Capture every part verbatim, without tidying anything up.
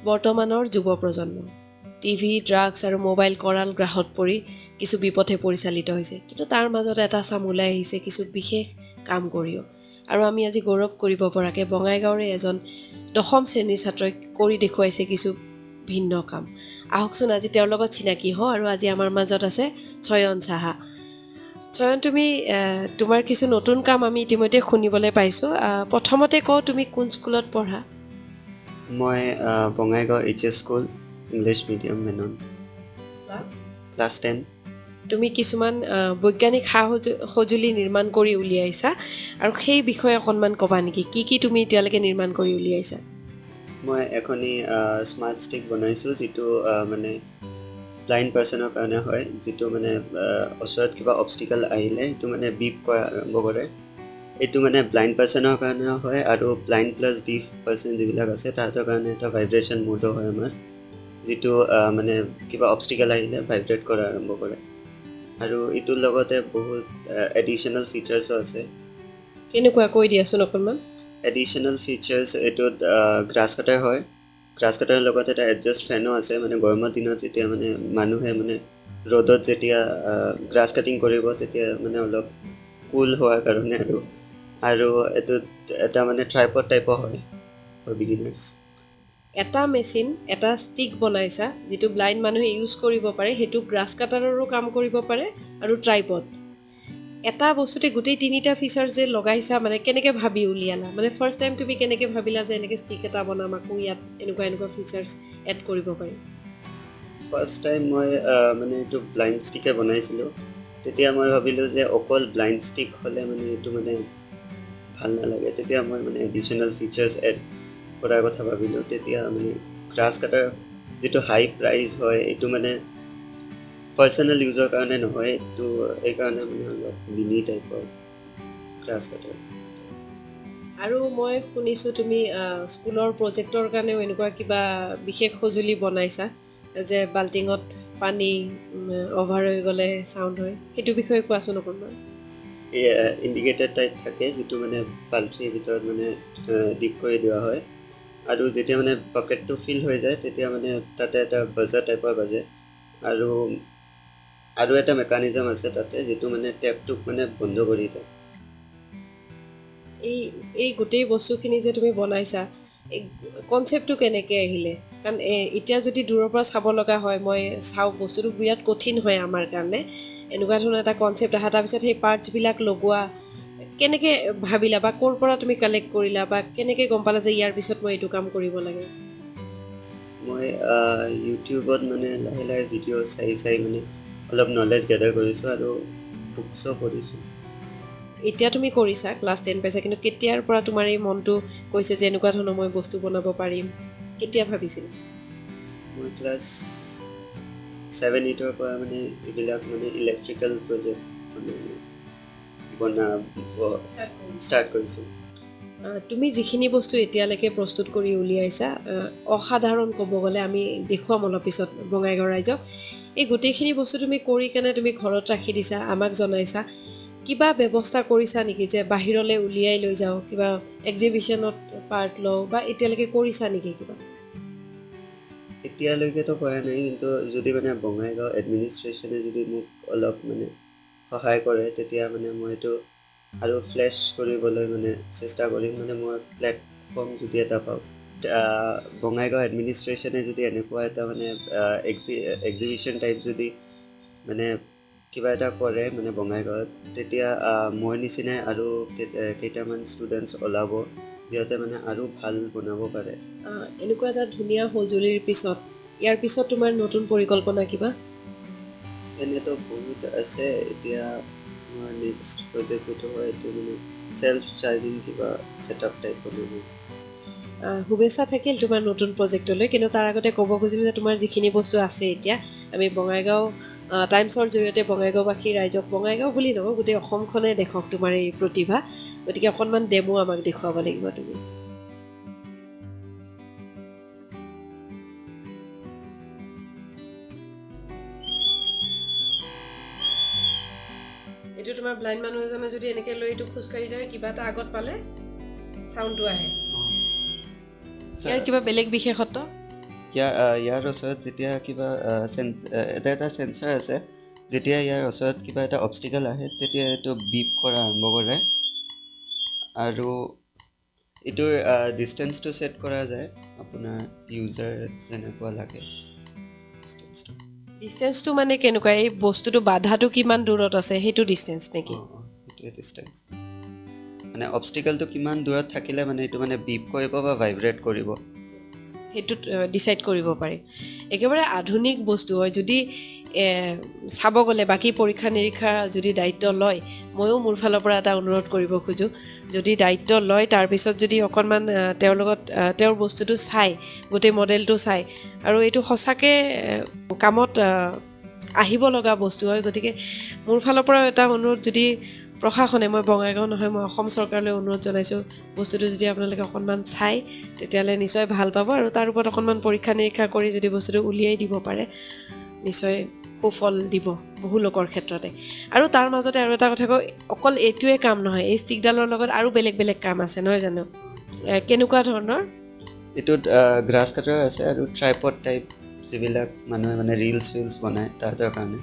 বৰ্তমানৰ যুৱ প্ৰজন্ম টিভি ড্ৰাগছ আৰু মোবাইল কৰাল গ্ৰাহত পৰি কিছু বিপথে পৰিচালিত হৈছে কিন্তু তাৰ মাজত এটা চাম ওলাই আহিছে কিছু বিশেষ কাম কৰিও আৰু আমি আজি গৌৰৱ কৰিব পৰাকে বঙাইগাঁৱৰে এজন দশম শ্ৰেণীৰ ছাত্ৰই কৰি দেখুৱাইছে কিছু ভিন্ন কাম আহকচোন আজি তেওঁৰ লগত চিনাকি হওঁ আৰু আজি আমাৰ মাজত আছে চয়ন সাহা চয়ন তুমি তোমাৰ কিছু নতুন কাম আমি ইতিমধ্যে শুনিবলৈ পাইছো প্ৰথমতে কও তুমি কোন স্কুলত পঢ়া মই Bongaigaon H S school English medium মেনন ক্লাছ ক্লাছ টেন তুমি কিছুমান বৈজ্ঞানিক সঁজুলি নিৰ্মাণ কৰি উলিয়াইছা আৰু সেই বিষয়ে অকণমান ক'বা নেকি কি কি তুমি এতিয়ালৈকে নিৰ্মাণ কৰি উলিয়াইছা মই এখনি স্মাৰ্ট ষ্টিক বনাইছোঁ যিটো মানে ব্লাইণ্ড পাৰ্চনৰ কাৰণে হয় যিটো মানে ওচৰত কিবা অবষ্টিকল আহিলে সেইটো মানে বিপ কৰা আৰম্ভ কৰে এইটো মানে ব্লাইণ্ড পাৰ্চনৰ কাৰণে হয় আৰু ব্লাইণ্ড প্লাছ ডিফ পাৰ্চন যিবিলাক আছে তাহাঁতৰ কাৰণে এটা ভাইব্ৰেশ্যন মোডো হয় আমাৰ যিটো মানে কিবা অবষ্টিকল আহিলে ভাইব্ৰেট কৰা আৰম্ভ কৰে আৰু ইটোৰ লগতে বহুত এডিশ্যনেল ফিচাৰ্ছো আছে কেনেকুৱা কৈ দিয়াচোন অকণমান এডিশ্যনেল ফিচাৰ্ছ এইটোত গ্ৰাছ কাটাৰ হয় গ্ৰাছ কাটাৰৰ লগত এটা এডজাষ্ট ফেনো আছে মানে গৰমৰ দিনত যেতিয়া মানে মানুহে মানে ৰ'দত যেতিয়া গ্ৰাছ কাটিং কৰিব তেতিয়া মানে অলপ কুল হোৱাৰ কাৰণে আৰু আৰু এইটোত এটা মানে ট্ৰাইপড টাইপৰ হয় ফৰ বিগিনাৰ্ছ এটা মেচিন এটা ষ্টিক বনাইছা যিটো ব্লাইণ্ড মানুহে ইউজ কৰিব পাৰে সেইটো গ্ৰাছ কাটাৰৰো কাম কৰিব পাৰে আৰু ট্ৰাইপড এটা বস্তুতে গোটেই তিনিটা ফিচাৰ যে লগাইছা মানে কেনেকৈ ভাবি উলিয়ালা মানে ফাৰ্ষ্ট টাইম তুমি কেনেকৈ ভাবিলা যে এনেকৈ ষ্টিক এটা বনাম আকৌ ইয়াত এনেকুৱা এনেকুৱা ফিচাৰ্ছ এড কৰিব পাৰি ফাৰ্ষ্ট টাইম মই মানে এইটো ব্লাইণ্ড ষ্টিকে বনাইছিলোঁ তেতিয়া মই ভাবিলোঁ যে অকল ব্লাইণ্ড ষ্টিক হ'লে মানে এইটো মানে ভাল নালাগে তেতিয়া মই মানে এডিশ্যনেল ফিচাৰ্ছ এড কৰাৰ কথা ভাবিলোঁ তেতিয়া মানে গ্ৰাছ কাটাৰ যিটো হাই প্ৰাইচ হয় এইটো মানে পাৰ্চনেল ইউজৰ কাৰণে নহয় এইটো এইকাৰণে মানে অলপ মিনি টাইপৰ গ্ৰাছ কাটাৰ আৰু মই শুনিছোঁ তুমি স্কুলৰ প্ৰজেক্টৰ কাৰণেও এনেকুৱা কিবা বিশেষ সঁজুলি বনাইছা যে বাল্টিঙত পানী অভাৰ হৈ গ'লে চাউণ্ড হয় সেইটো বিষয়ে কোৱাচোন অকণমান ইণ্ডিকেটৰ টাইপ থাকে যিটো মানে বাল্টিৰ ভিতৰত মানে ডিপ কৰি দিয়া হয় আৰু যেতিয়া মানে পকেটটো ফিল হৈ যায় তেতিয়া মানে তাতে এটা বাজাৰ টাইপৰ বাজে আৰু আৰু এটা মেকানিজম আছে তাতে যিটো মানে টেপটোক মানে বন্ধ কৰি দিয়ে এই এই গোটেই বস্তুখিনি যে তুমি বনাইছা এই কনচেপ্টটো কেনেকৈ আহিলে কাৰণ এতিয়া যদি দূৰৰ পৰা চাব লগা হয় মই চাওঁ বস্তুটো বিৰাট কঠিন হয় আমাৰ কাৰণে এনেকুৱা ধৰণৰ এটা কনচেপ্ট অহা তাৰপিছত সেই পাৰ্টছবিলাক লগোৱা কেনেকৈ ভাবিলা বা ক'ৰ পৰা তুমি কালেক্ট কৰিলা বা কেনেকৈ গম পালা যে ইয়াৰ পিছত মই এইটো কাম কৰিব লাগে মই ইউটিউবত মানে লাহে লাহে ভিডিঅ' চাই চাই মানে অলপ নলেজ গেডাৰ কৰিছোঁ আৰু বুকছো পঢ়িছোঁ এতিয়া তুমি কৰিছা ক্লাছ টেন পাইছা কিন্তু কেতিয়াৰ পৰা তোমাৰ এই মনটো কৈছে যে এনেকুৱা ধৰণৰ মই বস্তু বনাব পাৰিম কেতিয়া ভাবিছিলা মই ক্লাছ ছেভেন এইটৰ পৰা মানে এইবিলাক মানে ইলেক্ট্ৰিকেল প্ৰজেক্ট মানে বনাব ষ্টাৰ্ট কৰিছোঁ তুমি যিখিনি বস্তু এতিয়ালৈকে প্ৰস্তুত কৰি উলিয়াইছা অসাধাৰণ ক'ব গ'লে আমি দেখুৱাম অলপ পিছত বঙাইগাঁও ৰাইজক এই গোটেইখিনি বস্তু তুমি কৰি কেনে তুমি ঘৰত ৰাখি দিছা আমাক জনাইছা কিবা ব্যৱস্থা কৰিছা নেকি যে বাহিৰলৈ উলিয়াই লৈ যাওঁ কিবা এক্সিবিশ্যনত পাৰ্ট লওঁ বা এতিয়ালৈকে কৰিছা নেকি কিবা এতিয়ালৈকেতো কৰা নাই কিন্তু যদি মানে বঙাইগাঁও এডমিনিষ্ট্ৰেশ্যনে যদি মোক অলপ মানে সহায় কৰে তেতিয়া মানে মই এইটো আৰু ফ্লেছ কৰিবলৈ মানে চেষ্টা কৰিম মানে মই প্লেটফৰ্ম যদি এটা পাওঁ বঙাইগাঁও এডমিনিষ্ট্ৰেশ্যনে যদি এনেকুৱা এটা মানে এক্সিবিশ্যন টাইপ যদি মানে কিবা এটা কৰে মানে বঙাইগাঁৱত তেতিয়া মোৰ নিচিনাই আৰু কেইটামান ষ্টুডেণ্টছ ওলাব যিহঁতে মানে আৰু ভাল বনাব পাৰে এনেকুৱা এটা ধুনীয়া সঁজুলিৰ পিছত ইয়াৰ পিছত তোমাৰ নতুন পৰিকল্পনা কিবা এনেতো বহুত আছে এতিয়া মোৰ নেক্সট প্ৰজেক্ট যিটো হয় এইটো মানে চেল্ফ চাৰ্জিং কিবা ছেটআপ টাইপ বনাব শুভেচ্ছা থাকিল তোমাৰ নতুন প্ৰজেক্টলৈ কিন্তু তাৰ আগতে ক'ব খুজিম যে তোমাৰ যিখিনি বস্তু আছে এতিয়া আমি বঙাইগাঁও টাইমছৰ জৰিয়তে বঙাইগাঁওবাসী ৰাইজক বঙাইগাঁও বুলি নকওঁ গোটেই অসমখনে দেখক তোমাৰ এই প্ৰতিভা গতিকে অকণমান ডেমো আমাক দেখুৱাব লাগিব তুমি এইটো তোমাৰ ব্লাইণ্ড মানুহ এজনে যদি এনেকৈ লৈ এইটো খোজকাঢ়ি যায় কিবা এটা আগত পালে চাউণ্ডটো আহে ইয়াৰ কিবা বেলেগ বিশেষত্ব ইয়াৰ ইয়াৰ ওচৰত যেতিয়া কিবা এটা এটা সেন্সৰ আছে যেতিয়া ইয়াৰ ওচৰত কিবা এটা অবষ্টিকল আহে তেতিয়া এইটো বিপ কৰা আৰম্ভ কৰে আৰু ইটোৰ ডিষ্টেন্সটো সেট কৰা যায় আপোনাৰ ইউজাৰ যেনেকুৱা লাগে ডিষ্টেন্সটো ডিষ্টেন্সটো মানে কেনেকুৱা এই বস্তুটো বাধাটো কিমান দূৰত আছে সেইটো ডিষ্টেন্স নেকি এইটোৱে ডিষ্টেন্স মানে অবষ্টিকলটো কিমান দূৰত থাকিলে মানে এইটো মানে বিপ কৰিব বা ভাইব্ৰেট কৰিব সেইটো ডিসাইড কৰিব পাৰি একেবাৰে আধুনিক বস্তু হয় যদি চাব গ'লে বাকি পৰীক্ষা নিৰীক্ষা যদি দায়িত্ব লয় ময়ো মোৰ ফালৰ পৰা এটা অনুৰোধ কৰিব খোজো যদি দায়িত্ব লয় তাৰ পিছত যদি অকনমান তেওঁৰ লগত তেওঁৰ বস্তুটো চাই গোটেই মডেলটো চাই আৰু এইটো সঁচাকে কামত আহিব লগা বস্তু হয় গতিকে মোৰ ফালৰ পৰা এটা অনুৰোধ যদি প্ৰশাসনে মই বঙাইগাঁও নহয় মই অসম চৰকাৰলৈ অনুৰোধ জনাইছো বস্তুটো যদি আপোনালোকে অকনমান চাই তেতিয়ালে নিশ্চয় ভাল পাব আৰু তাৰ ওপৰত অকনমান পৰীক্ষা নিৰীক্ষা কৰি যদি বস্তুটো উলিয়াই দিব পাৰে নিশ্চয় সুফল দিব বহু লোকৰ ক্ষেত্ৰতে আৰু তাৰ মাজতে আৰু এটা কথা কওঁ অকল এইটোৱে কাম নহয় এই ষ্টিকডালৰ লগত আৰু বেলেগ বেলেগ কাম আছে নহয় জানো কেনেকুৱা ধৰণৰ এটোত গ্ৰাছ কাটাৰ আছে আৰু ট্ৰাইপড টাইপ যিবিলাক মানুহে মানে ৰিলছ ৰিলছ বনায় তাহাঁতৰ কাৰণে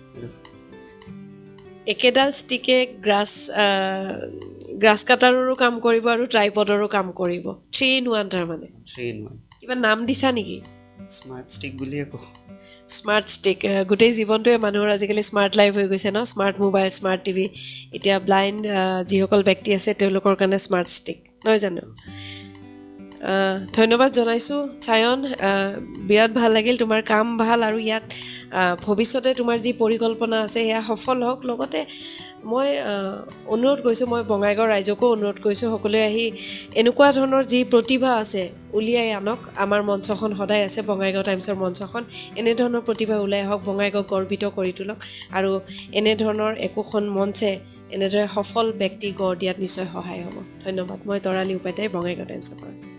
একেডাল ষ্টিকে গ্ৰাছ গ্ৰাছ কাটাৰৰো কাম কৰিব আৰু ট্ৰাইপডৰো কাম কৰিব থ্ৰী ইন ওৱান তাৰ মানে থ্ৰী ইন ওৱান কিবা নাম দিছা নেকি স্মাৰ্ট ষ্টিক বুলিয়ে কওঁ স্মাৰ্ট ষ্টিক গোটেই জীৱনটোৱে মানুহৰ আজিকালি স্মাৰ্ট লাইফ হৈ গৈছে ন স্মাৰ্ট মোবাইল স্মাৰ্ট টিভি এতিয়া ব্লাইণ্ড যিসকল ব্যক্তি আছে তেওঁলোকৰ কাৰণে স্মাৰ্ট ষ্টিক নহয় জানো ধন্যবাদ জনাইছো চায়ন বিৰাট ভাল লাগিল তোমাৰ কাম ভাল আৰু ইয়াত ভৱিষ্যতে তোমাৰ যি পৰিকল্পনা আছে সেয়া সফল হওক লগতে মই অনুৰোধ কৰিছো মই বঙাইগাঁও ৰাইজকো অনুৰোধ কৰিছো সকলোৱে আহি এনেকুৱা ধৰণৰ যি প্ৰতিভা আছে উলিয়াই আনক আমাৰ মঞ্চখন সদায় আছে বঙাইগাঁও টাইমছৰ মঞ্চখন এনে ধৰণৰ প্ৰতিভা ওলাই আহক বঙাইগাঁও গৰ্বিত কৰি তোলক আৰু এনে ধৰণৰ একোখন মঞ্চে এনেদৰে সফল ব্যক্তি গঢ় দিয়াত নিশ্চয় সহায় হ'ব ধন্যবাদ মই তৰালি উপাধ্যায় বঙাইগাঁও টাইমছৰ পৰা